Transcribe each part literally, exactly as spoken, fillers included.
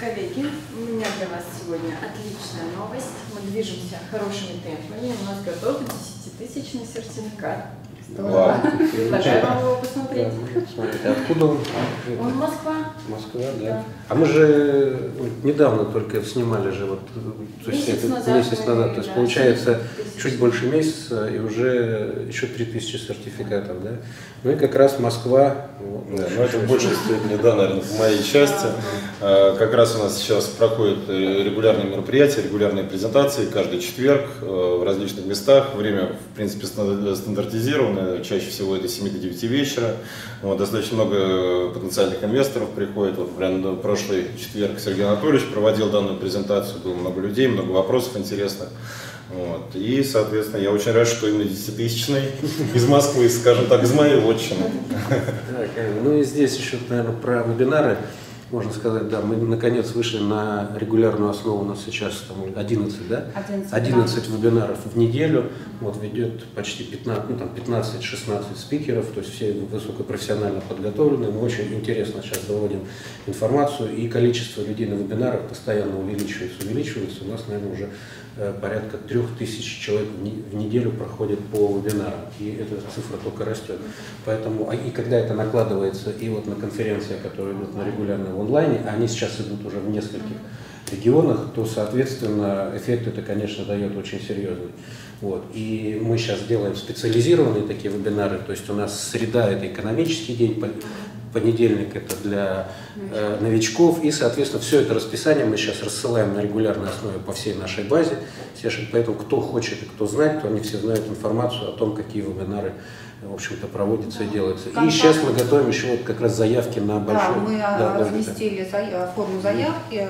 Коллеги, у меня для вас сегодня отличная новость. Мы движемся хорошими темпами. У нас готов десятитысячный сертификат. Здорово. Предлагаю вам его посмотреть. Да, смотрите, откуда он? Он Москва. Москва, да. Да. А мы же недавно только снимали же, вот, то есть Месяц это, назад месяц мы, назад, то есть да, получается тысяч. чуть больше месяца и уже еще три тысячи сертификатов, да? Ну и как раз Москва. Да, но это в большей степени, да, наверное, по моей части. А, как раз у нас сейчас проходят регулярные мероприятия, регулярные презентации каждый четверг в различных местах. Время, в принципе, стандартизировано, чаще всего это с семи до девяти вечера. Вот, достаточно много потенциальных инвесторов приходит. Вот прям прошлый четверг Сергей Анатольевич проводил данную презентацию, было много людей, много вопросов интересных. Вот. И, соответственно, я очень рад, что именно десятитысячный из Москвы, скажем так, из моей вотчины. Так, ну и здесь еще, наверное, про вебинары. Можно сказать, да, мы наконец вышли на регулярную основу, у нас сейчас там одиннадцать, да? одиннадцать, одиннадцать вебинаров в неделю, вот ведет почти пятнадцать, ну, там пятнадцать-шестнадцать спикеров, то есть все высокопрофессионально подготовлены, мы очень интересно сейчас доводим информацию, и количество людей на вебинарах постоянно увеличивается, увеличивается, у нас, наверное, уже порядка трех тысяч человек в неделю проходит по вебинарам, и эта цифра только растет. Поэтому, и когда это накладывается и вот на конференции, которые идут на регулярной в онлайне, они сейчас идут уже в нескольких регионах, то, соответственно, эффект это, конечно, дает очень серьезный. Вот. И мы сейчас делаем специализированные такие вебинары, то есть у нас среда – это экономический день, понедельник – это для э, новичков, и, соответственно, все это расписание мы сейчас рассылаем на регулярной основе по всей нашей базе. Поэтому кто хочет и кто знает, то они все знают информацию о том, какие вебинары, в общем-то, проводятся и делаются. И сейчас мы готовим еще вот как раз заявки на большой... Да, мы да, разместили да, форму заявки.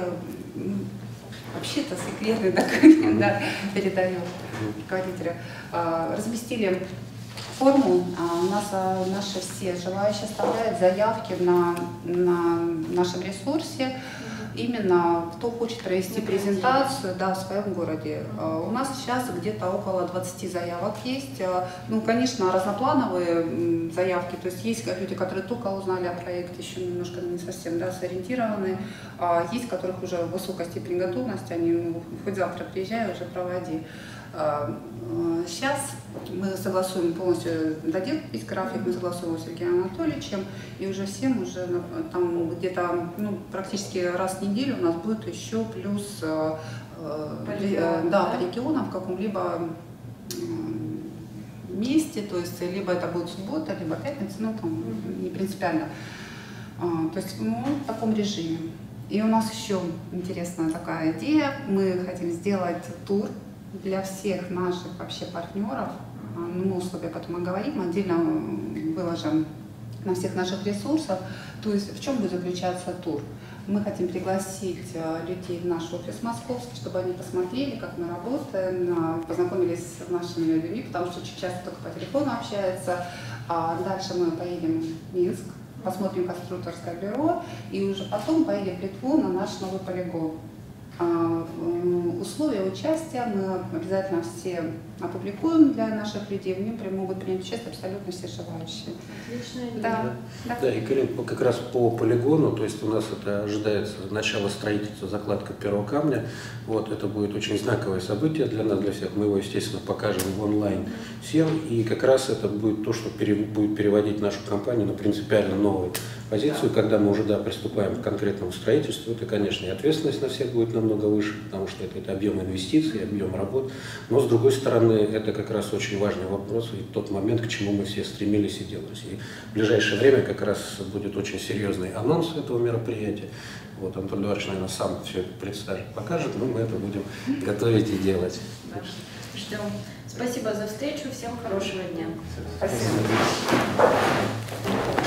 Вообще-то секретный документ, да, передаю руководителю. Разместили форму, у нас наши все желающие оставляют заявки на, на нашем ресурсе. Именно кто хочет провести презентацию, да, в своем городе. У нас сейчас где-то около двадцати заявок есть. Ну, конечно, разноплановые заявки, то есть есть люди, которые только узнали о проекте, еще немножко не совсем, да, сориентированы. Есть, у которых уже высокая степень готовности, они, ну, хоть завтра приезжай, уже проводи. Сейчас мы согласуем полностью, дадим весь график, мы согласуем с Сергеем Анатольевичем, и уже всем уже там где-то, ну, практически раз в неделю у нас будет еще плюс по, э, да, по регионам в каком-либо месте, то есть либо это будет суббота, либо пятница, ну там не принципиально. То есть, ну, в таком режиме. И у нас еще интересная такая идея, мы хотим сделать тур для всех наших вообще партнеров. Ну, мы условия потом оговорим, отдельно выложим на всех наших ресурсах. То есть в чем будет заключаться тур? Мы хотим пригласить людей в наш офис московский, чтобы они посмотрели, как мы работаем, познакомились с нашими людьми, потому что очень часто только по телефону общаются. А дальше мы поедем в Минск, посмотрим конструкторское бюро, и уже потом поедем в Литву на наш новый полигон. Условия участия мы обязательно все опубликуем для наших людей, в нем могут принять участие абсолютно все желающие. Отлично. Да. Да, да, и Карин, как раз по полигону, то есть у нас это ожидается начало строительства, закладка первого камня. Вот, это будет очень знаковое событие для нас, для всех. Мы его, естественно, покажем в онлайн всем, и как раз это будет то, что пере, будет переводить нашу компанию на принципиально новую позицию, когда мы уже, да, приступаем к конкретному строительству. Это, конечно, и ответственность на всех будет намного выше, потому что это, это объем инвестиций, объем работ. Но, с другой стороны, это как раз очень важный вопрос и тот момент, к чему мы все стремились и делались. И в ближайшее время как раз будет очень серьезный анонс этого мероприятия. Вот Антон Эдуардович, наверное, сам все это представит, покажет, но мы это будем готовить и делать. Да. Ждем. Спасибо за встречу, всем хорошего дня. Спасибо.